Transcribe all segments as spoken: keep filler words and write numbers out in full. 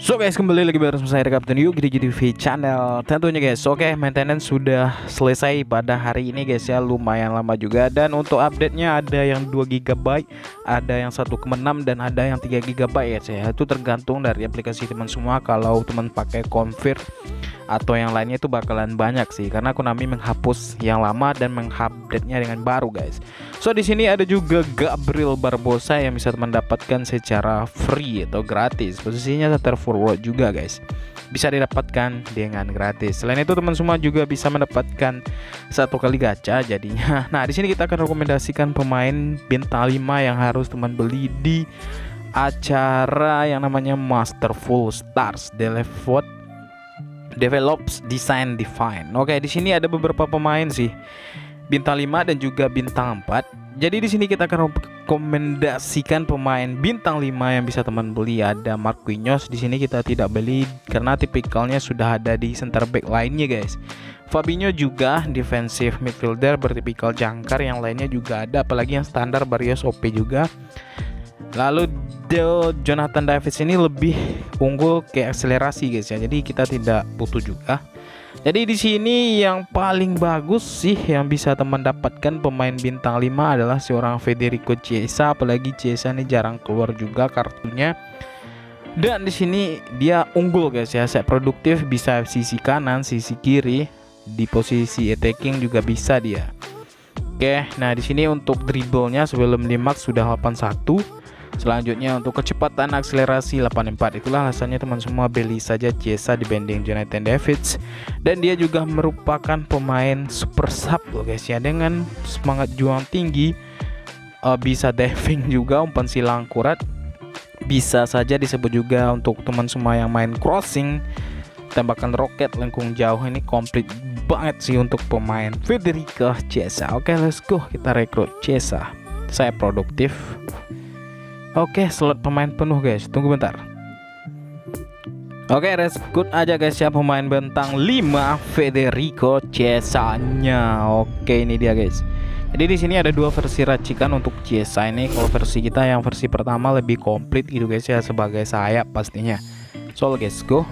So guys, kembali lagi bersama saya Kapten Yu di G T V Channel. Tentunya guys, oke okay, maintenance sudah selesai pada hari ini guys ya, lumayan lama juga. Dan untuk update-nya ada yang dua giga byte, ada yang satu koma enam dan ada yang tiga giga byte ya. Itu tergantung dari aplikasi teman semua. Kalau teman pakai Config atau yang lainnya itu bakalan banyak sih, karena Konami menghapus yang lama dan mengupdate-nya dengan baru guys. So di sini ada juga Gabriel Barbosa yang bisa teman dapatkan secara free atau gratis. Posisinya center forward juga guys, bisa didapatkan dengan gratis. Selain itu teman semua juga bisa mendapatkan satu kali gacha jadinya. Nah di sini kita akan rekomendasikan pemain bintang lima yang harus teman beli di acara yang namanya Masterful Stars Develop Develops Design Define. Oke, di sini ada beberapa pemain sih, bintang lima dan juga bintang empat. Jadi di sini kita akan rekomendasikan pemain bintang lima yang bisa teman beli. Ada Marquinhos, di sini kita tidak beli karena tipikalnya sudah ada di center back lainnya guys. Fabinho juga defensive midfielder bertipikal jangkar, yang lainnya juga ada, apalagi yang standar Barrios O P juga. Lalu Del Jonathan David ini lebih unggul ke akselerasi guys ya, jadi kita tidak butuh juga. Jadi di sini yang paling bagus sih yang bisa teman dapatkan pemain bintang lima adalah seorang Federico Chiesa, apalagi Chiesa ini jarang keluar juga kartunya. Dan di sini dia unggul guys ya, saya produktif, bisa sisi kanan, sisi kiri, di posisi attacking juga bisa dia. Oke, nah di sini untuk dribblenya sebelum lima sudah delapan puluh satu. Selanjutnya untuk kecepatan akselerasi delapan puluh empat. Itulah alasannya teman semua beli saja Chiesa dibanding Jonathan Davids. Dan dia juga merupakan pemain super sub loh guys ya, dengan semangat juang tinggi, uh, bisa diving juga, umpan silang akurat, bisa saja disebut juga untuk teman semua yang main crossing, tembakan roket lengkung jauh. Ini komplit banget sih untuk pemain Federico Chiesa. Oke, let's go, kita rekrut Chiesa. Saya produktif. Oke, slot pemain penuh guys, tunggu bentar. Oke, rekrut aja guys ya pemain bintang lima Federico Chiesa-nya. Oke, ini dia guys. Jadi di sini ada dua versi racikan untuk Chiesa ini. Kalau versi kita yang versi pertama lebih komplit gitu guys ya, sebagai sayap pastinya. So guys, go.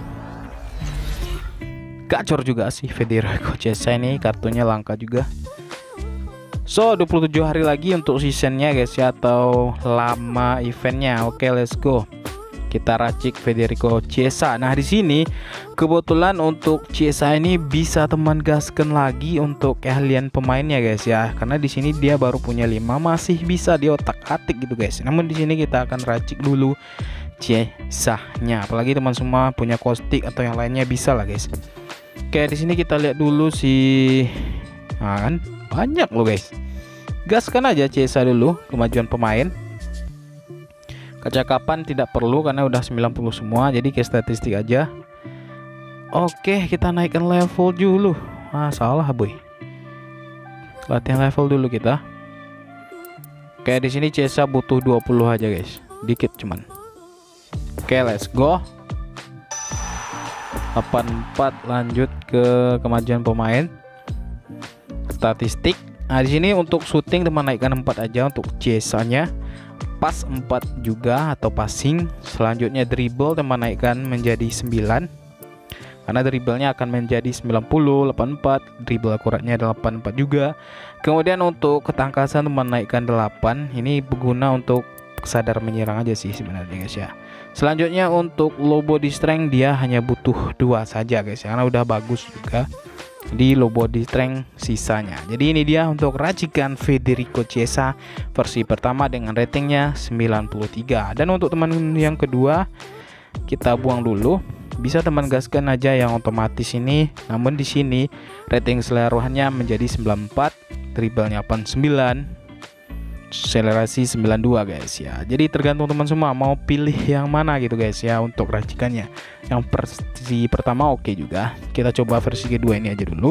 Gacor juga sih Federico Chiesa ini, kartunya langka juga. So dua puluh tujuh hari lagi untuk seasonnya guys ya, atau lama eventnya. Oke, let's go, kita racik Federico Chiesa. Nah di sini kebetulan untuk Chiesa ini bisa teman gaskan lagi untuk keahlian pemainnya guys ya, karena di sini dia baru punya lima, masih bisa diotak-atik gitu guys. Namun di sini kita akan racik dulu Chiesa-nya, apalagi teman semua punya kostik atau yang lainnya bisa lah guys. Oke, di sini kita lihat dulu sih, nah, kan banyak loh guys. Gaskan aja Chiesa dulu kemajuan pemain. Kecakapan tidak perlu karena udah sembilan puluh semua, jadi ke statistik aja. Oke, kita naikkan level dulu. Ah, salah boy. Latihan level dulu kita. Oke, di sini Chiesa butuh dua puluh aja guys. Dikit cuman. Oke, let's go. delapan puluh empat, lanjut ke kemajuan pemain. Statistik. Nah di sini untuk shooting teman naikkan empat aja untuk Chiesa-nya. Pas empat juga atau passing. Selanjutnya dribble teman naikkan menjadi sembilan, karena dribblenya akan menjadi sembilan puluh, delapan puluh empat, dribble akuratnya delapan puluh empat juga. Kemudian untuk ketangkasan teman naikkan delapan. Ini berguna untuk sadar menyerang aja sih sebenarnya guys ya. Selanjutnya untuk low body strength dia hanya butuh dua saja guys ya, karena udah bagus juga di low body strength sisanya. Jadi ini dia untuk racikan Federico Chiesa versi pertama dengan ratingnya sembilan puluh tiga. Dan untuk teman yang kedua kita buang dulu, bisa teman gaskan aja yang otomatis ini. Namun di sini rating keseluruhannya menjadi sembilan puluh empat, dribblenya delapan puluh sembilan, akselerasi sembilan puluh dua guys ya. Jadi tergantung teman semua mau pilih yang mana gitu guys ya untuk racikannya. Yang versi pertama oke juga. Kita coba versi kedua ini aja dulu.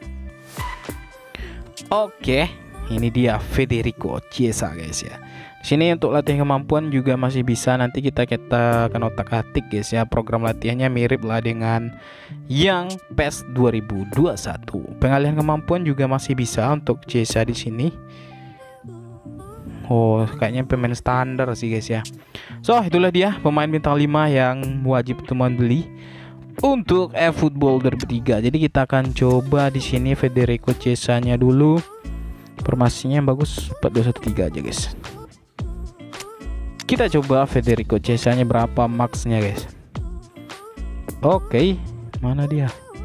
Oke, ini dia Federico Chiesa guys ya. Di sini untuk latihan kemampuan juga masih bisa, nanti kita kita akan otak-atik guys ya. Program latihannya mirip lah dengan yang PES dua ribu dua puluh satu. Pengalihan kemampuan juga masih bisa untuk Chiesa di sini. Oh, kayaknya pemain standar sih guys ya. So, itulah dia pemain bintang lima yang wajib teman beli untuk eFootball dua ribu tiga. Jadi kita akan coba di sini Federico Chiesa-nya dulu. Formasinya yang bagus empat dua satu tiga aja guys. Kita coba Federico Chiesa-nya berapa max-nya guys. Oke, mana dia?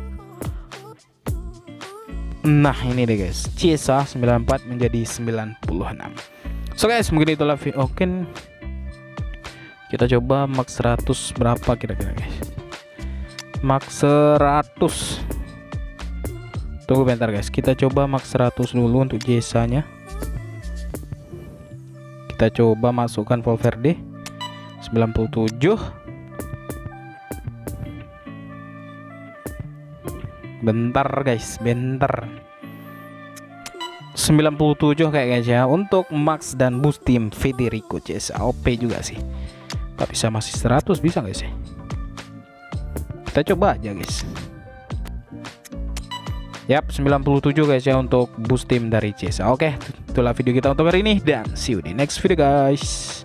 Nah, ini deh guys. Chiesa sembilan puluh empat menjadi sembilan puluh enam. So guys, mungkin itulah video. Oke. Kita coba max seratus berapa kira-kira guys? Max seratus. Tunggu bentar guys. Kita coba max seratus dulu untuk Chiesa-nya. Kita coba masukkan Valverde sembilan puluh tujuh. Bentar guys, bentar. sembilan puluh tujuh kayak guys ya untuk max dan boost tim Federico Chiesa. O P juga sih. Tak bisa masih seratus bisa guys sih. Kita coba aja guys. Yap, sembilan puluh tujuh guys ya untuk boost tim dari Chiesa. Oke, itulah video kita untuk hari ini dan see you di next video guys.